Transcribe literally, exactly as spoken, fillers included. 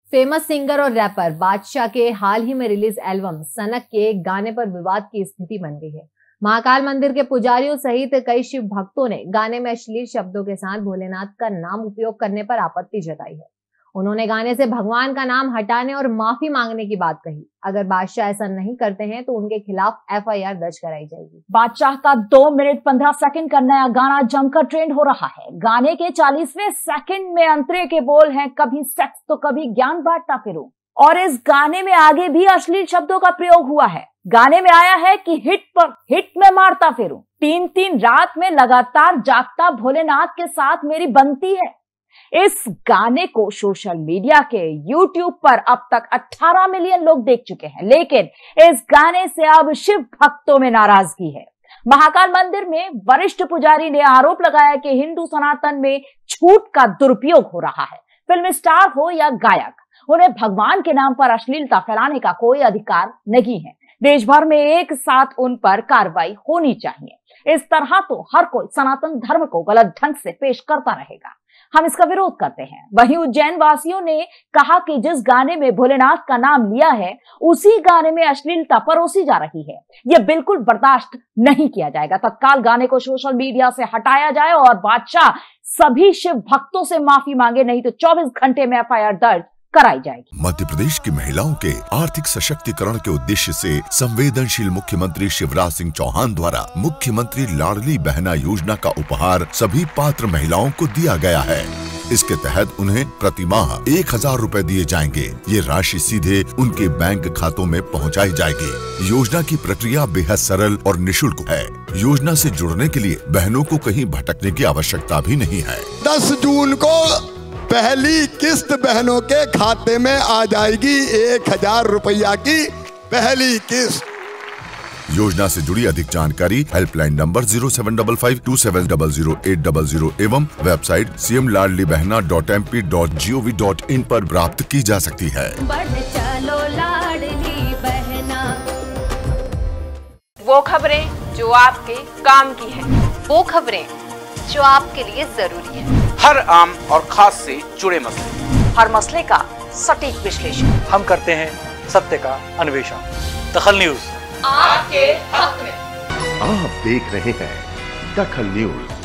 Famous singer और wrapper बादशाह के हाल ही में रिलीज एल्बम सनक के गाने पर विवाद की स्थिति बन गई है। महाकाल मंदिर के पुजारियों सहित कई शिव भक्तों ने गाने में अश्लील शब्दों के साथ भोलेनाथ का नाम उपयोग करने पर आपत्ति जताई है। उन्होंने गाने से भगवान का नाम हटाने और माफी मांगने की बात कही। अगर बादशाह ऐसा नहीं करते हैं तो उनके खिलाफ एफ आई आर दर्ज कराई जाएगी। बादशाह का दो मिनट पंद्रह सेकंड का नया गाना जमकर ट्रेंड हो रहा है। गाने के चालीसवें सेकंड में अंतरे के बोल हैं, कभी सेक्स तो कभी ज्ञान बांटता फिरूं। और इस गाने में आगे भी अश्लील शब्दों का प्रयोग हुआ है। गाने में आया है कि हिट पर हिट में मारता फिरूं, तीन तीन रात में लगातार जागता भोलेनाथ के साथ मेरी बनती है। इस गाने को सोशल मीडिया के यूट्यूब पर अब तक अठारह मिलियन लोग देख चुके हैं, लेकिन इस गाने से अब शिव भक्तों में नाराजगी है। महाकाल मंदिर में वरिष्ठ पुजारी ने आरोप लगाया कि हिंदू सनातन में छूट का दुरुपयोग हो रहा है। फिल्म स्टार हो या गायक, उन्हें भगवान के नाम पर अश्लीलता फैलाने का कोई अधिकार नहीं है। देश भर में एक साथ उन पर कार्रवाई होनी चाहिए। इस तरह तो हर कोई सनातन धर्म को गलत ढंग से पेश करता रहेगा। हम इसका विरोध करते हैं। वहीं उज्जैन वासियों ने कहा कि जिस गाने में भोलेनाथ का नाम लिया है उसी गाने में अश्लीलता परोसी जा रही है। यह बिल्कुल बर्दाश्त नहीं किया जाएगा। तत्काल गाने को सोशल मीडिया से हटाया जाए और बादशाह सभी शिव भक्तों से माफी मांगे, नहीं तो चौबीस घंटे में एफ आई आर दर्ज कराई जाएगी। मध्य प्रदेश की महिलाओं के आर्थिक सशक्तिकरण के उद्देश्य से संवेदनशील मुख्यमंत्री शिवराज सिंह चौहान द्वारा मुख्यमंत्री लाडली बहना योजना का उपहार सभी पात्र महिलाओं को दिया गया है। इसके तहत उन्हें प्रति माह एक हजार रूपए दिए जाएंगे। ये राशि सीधे उनके बैंक खातों में पहुंचाई जाएगी। योजना की प्रक्रिया बेहद सरल और निःशुल्क है। योजना से जुड़ने के लिए बहनों को कहीं भटकने की आवश्यकता भी नहीं है। दस जून को पहली किस्त बहनों के खाते में आ जाएगी। एक हजार रुपया की पहली किस्त। योजना से जुड़ी अधिक जानकारी helpline number zero seven double five two seven double zero eight double zero एवं website C M Ladli Behna dot M P dot G O V dot in पर प्राप्त की जा सकती है। बढ़ चलो लाडली बहना। वो खबरें जो आपके काम की है, वो खबरें जो आपके लिए जरूरी है। हर आम और खास से जुड़े मसले, हर मसले का सटीक विश्लेषण हम करते हैं, सत्य का अन्वेषण। दखल न्यूज आपके हक में। आप देख रहे हैं दखल न्यूज।